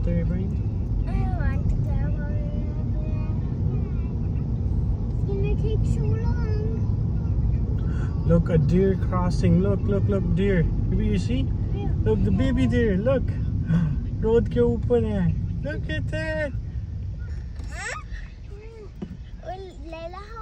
there, Brian? I want to go over there. It's gonna take so long. Look, a deer crossing. Look, deer. Maybe you see? Yeah. Look, the baby deer. Look. Road के ऊपर है. Look at that. Leila,